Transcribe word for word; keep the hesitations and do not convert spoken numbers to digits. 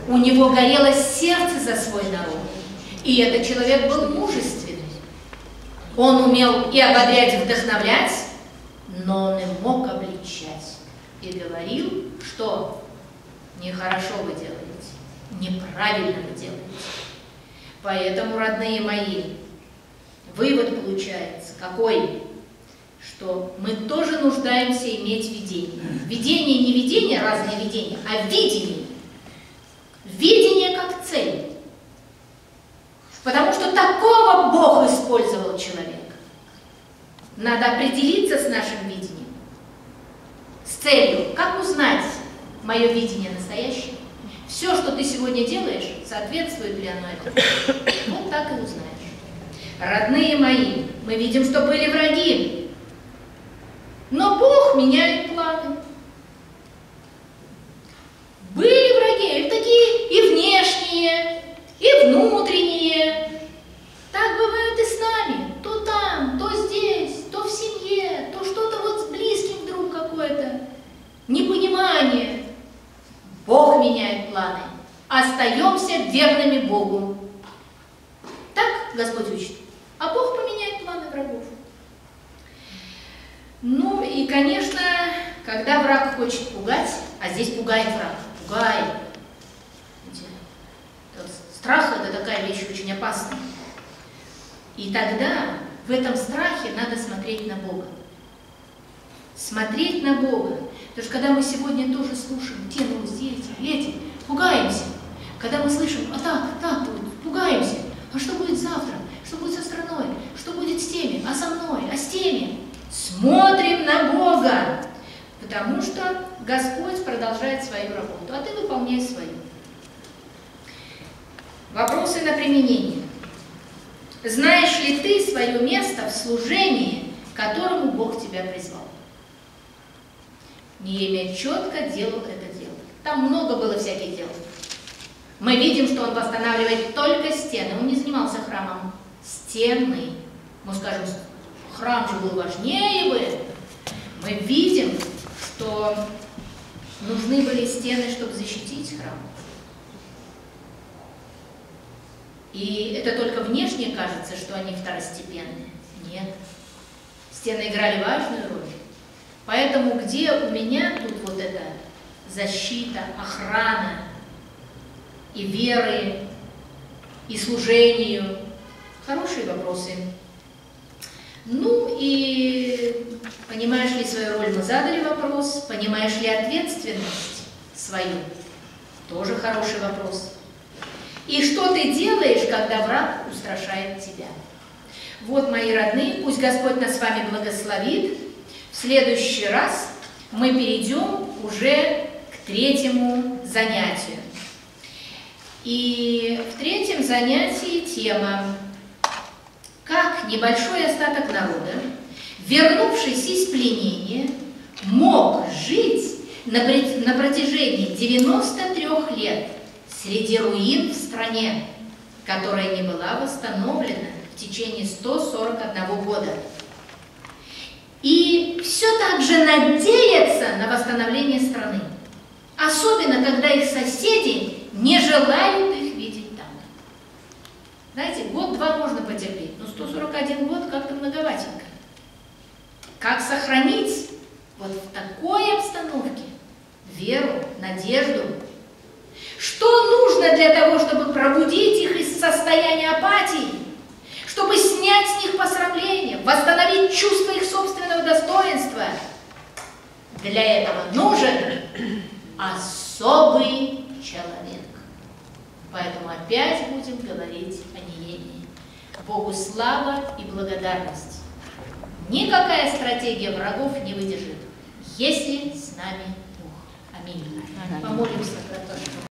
У него горело сердце за свой народ. И этот человек был мужественный. Он умел и ободрять, и вдохновлять, но он и мог обличать. И говорил, что нехорошо вы делаете, неправильно вы делаете. Поэтому, родные мои, вывод получается какой? Что мы тоже нуждаемся иметь видение. Видение не видение, разные видения, а видение. Видение как цель. Потому что такого Бог использовал человека. Надо определиться с нашим видением, с целью. Как узнать мое видение настоящее? Все, что ты сегодня делаешь, соответствует ли оно этому? Вот так и узнаешь. Родные мои, мы видим, что были враги. Но Бог меняет планы. Были враги, и такие и внешние, и внутренние. Так бывает и с нами. То там, то здесь, то в семье, то что-то вот с близким вдруг какое-то. Непонимание. Бог меняет планы. Остаемся верными Богу. Так Господь учит. А Бог поменяет планы врагов. Ну и, конечно, когда враг хочет пугать, а здесь пугает враг, пугает. Страх – это такая вещь очень опасная. И тогда в этом страхе надо смотреть на Бога. Смотреть на Бога. Потому что когда мы сегодня тоже слушаем те новости, эти, эти, пугаемся. Когда мы слышим, а так, так, пугаемся. А что будет завтра? Что будет со страной? Что будет с теми? А со мной? А с теми? Смотрим на Бога. Потому что Господь продолжает свою работу, а ты выполняй свою. Вопросы на применение. Знаешь ли ты свое место в служении, к которому Бог тебя призвал? Неемия четко делал это дело. Там много было всяких дел. Мы видим, что он восстанавливает только стены. Он не занимался храмом. Стены. Мы скажем, храм же был важнее бы. Мы видим, что нужны были стены, чтобы защитить храм. И это только внешне кажется, что они второстепенные. Нет. Стены играли важную роль. Поэтому где у меня тут вот эта защита, охрана и веры, и служению? Хорошие вопросы. Ну и понимаешь ли свою роль? Мы задали вопрос. Понимаешь ли ответственность свою? Тоже хороший вопрос. И что ты делаешь, когда враг устрашает тебя? Вот, мои родные, пусть Господь нас с вами благословит. В следующий раз мы перейдем уже к третьему занятию. И в третьем занятии тема «Как небольшой остаток народа, вернувшись из пленения, мог жить на протяжении девяноста трёх лет среди руин в стране, которая не была восстановлена в течение ста сорока одного года. И все так же надеяться на восстановление страны, особенно когда их соседи не желают их видеть там». Знаете, год-два можно потерпеть, но сто сорок один год как-то многоватенько. Как сохранить вот в такой обстановке веру, надежду? Что нужно для того, чтобы пробудить их из состояния апатии, чтобы снять с них посрамление, восстановить чувство их собственного достоинства? Для этого нужен особый человек. Поэтому опять будем говорить о Неемии. Богу слава и благодарность. Никакая стратегия врагов не выдержит, если с нами Бог. Аминь. Помолимся, братья.